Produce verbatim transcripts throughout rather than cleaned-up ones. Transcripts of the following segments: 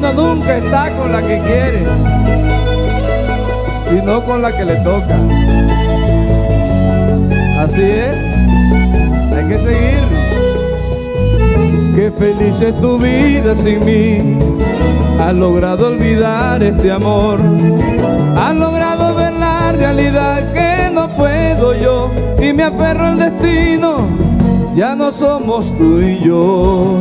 uno nunca está con la que quiere, sino con la que le toca. Así es, hay que seguir. Qué feliz es tu vida sin mí. Has logrado olvidar este amor. Has logrado ver la realidad que no puedo yo. Y me aferro al destino. Ya no somos tú y yo.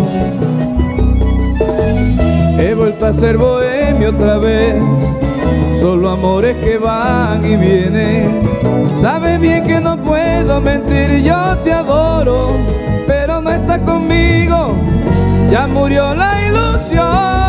He vuelto a ser bohemio otra vez. Solo amores que van y vienen. Sabes bien que no puedo mentir, yo te adoro, pero no estás conmigo, ya murió la ilusión.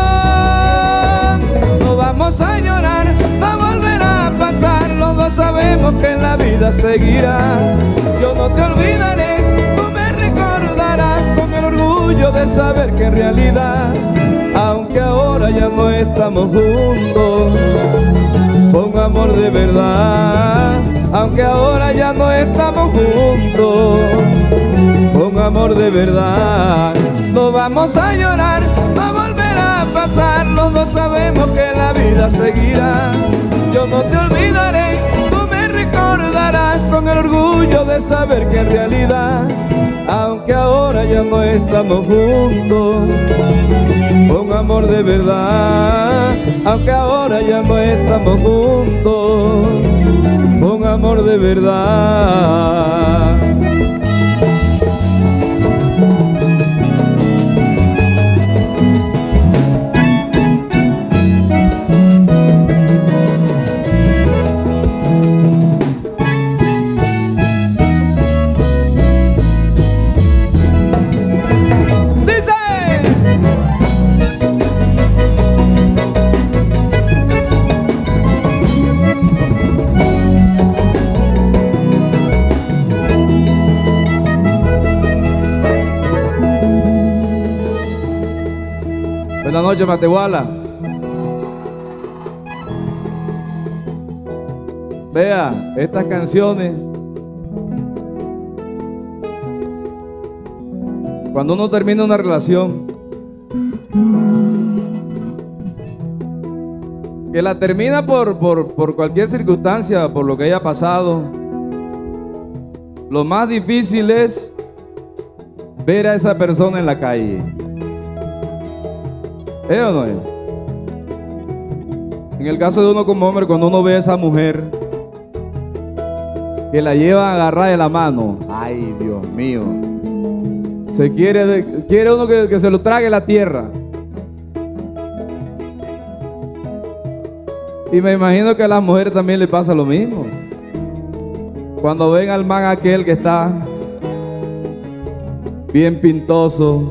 No vamos a llorar, no volverá a pasar, los dos sabemos que en la vida seguirá. Yo no te olvidaré, tú me recordarás con el orgullo de saber que en realidad, aunque ahora ya no estamos juntos, fue un amor de verdad. Aunque ahora ya no estamos juntos, fue un amor de verdad. No vamos a llorar, no volverá a pasar, los dos sabemos que la vida seguirá. Yo no te olvidaré, tú me recordarás con el orgullo de saber que en realidad, aunque ahora ya no estamos juntos, fue un amor de verdad. Aunque ahora ya no estamos juntos, fue un amor de verdad. Buenas noches, Matehuala. Vea, estas canciones, cuando uno termina una relación, que la termina por, por, por cualquier circunstancia, por lo que haya pasado, lo más difícil es ver a esa persona en la calle. ¿Eh o no es? En el caso de uno como hombre, cuando uno ve a esa mujer que la lleva agarrada de la mano, ay Dios mío, se quiere, de, quiere uno que, que se lo trague la tierra. Y me imagino que a las mujeres también le pasa lo mismo. Cuando ven al man aquel que está bien pintoso,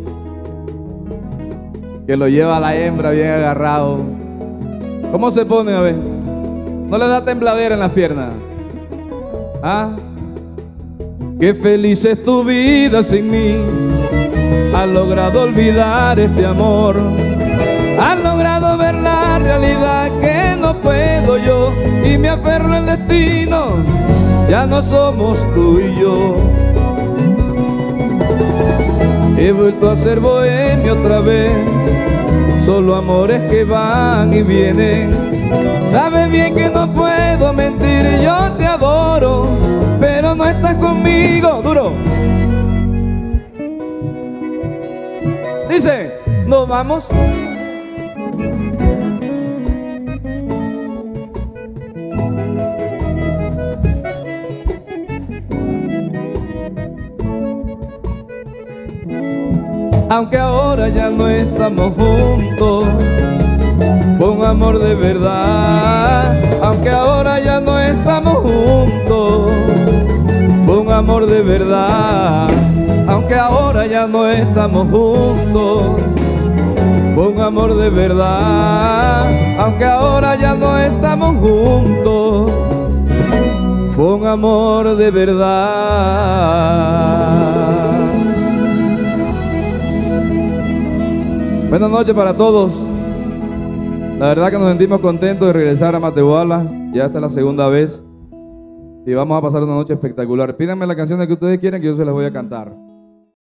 que lo lleva a la hembra bien agarrado, ¿cómo se pone a ver? ¿No le da tembladera en las piernas? ¿Ah? Qué feliz es tu vida sin mí. Has logrado olvidar este amor. Has logrado ver la realidad que no puedo yo. Y me aferro al destino. Ya no somos tú y yo. He vuelto a ser bohemio otra vez. Solo amores que van y vienen. Sabes bien que no puedo mentir, yo te adoro, pero no estás conmigo. Duro. Dice, nos vamos. Aunque ahora ya no estamos juntos, fue un amor de verdad. Aunque ahora ya no estamos juntos, fue un amor de verdad. Aunque ahora ya no estamos juntos, fue un amor de verdad. Aunque ahora ya no estamos juntos, fue un amor de verdad. Buenas noches para todos. La verdad que nos sentimos contentos de regresar a Matehuala. Ya esta es la segunda vez y vamos a pasar una noche espectacular. Pídanme las canciones que ustedes quieran que yo se las voy a cantar.